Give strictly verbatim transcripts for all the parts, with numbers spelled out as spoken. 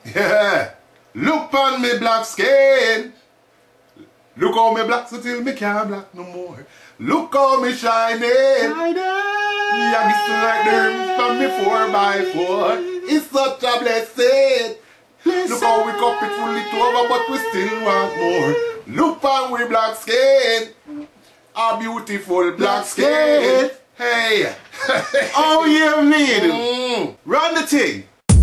Yeah. Look on me black skin. Look how me black so till me can't black no more. Look how me shining. Shining. Yeah, this is like the rims from me four by four. It's such a blessing. blessing. Look how we cup it full it over, but we still want more. Look on we black skin. A beautiful black, black skin. skin. Hey. Oh, you mean? Mm. Run the thing.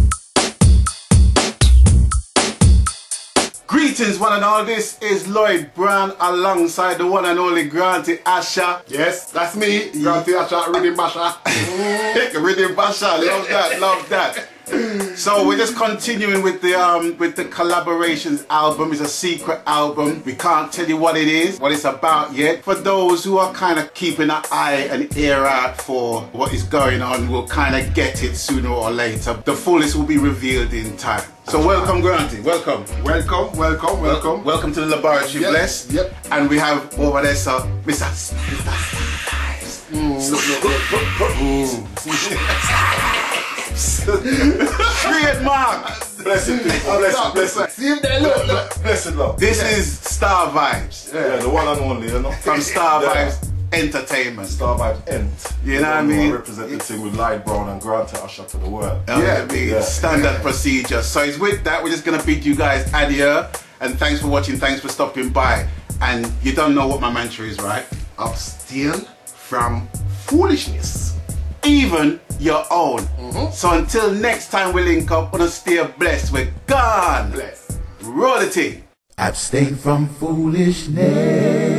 Greetings one and all, this is Lloyd Brown alongside the one and only Granty Asher. Yes, that's me, Granty Asher, Rhythm Basher. Rhythm Basher, love that, love that. So we're just continuing with the um with the collaborations album. It's a secret album. We can't tell you what it is, what it's about yet. For those who are kind of keeping an eye and ear out for what is going on, we'll kind of get it sooner or later. The fullest will be revealed in time. So welcome, Granty. Welcome. Welcome, welcome, welcome. Welcome to the Laboratory, yep, Bless. Yep. And we have over there, so Mister Styles. Trademark. Bless it, people. Bless it, bless it. See if they look, look. Bless it, love. This yeah. is Star Vibes. Yeah. yeah, the one and only, you know. From Star yeah. Vibes Entertainment. Star Vibes Ent. You know what I mean? Representing with Lloyd Brown and Granty Asher to the world. Oh, yeah, I mean, yeah. Standard yeah. procedure. So it's with that, we're just going to bid you guys adieu. And thanks for watching, thanks for stopping by. And you don't know what my mantra is, right? Abstain from foolishness. Even your own. Mm-hmm. So until next time we link up, wanna stay blessed. We're gone. Bless. Roll the thing. Abstain from foolishness.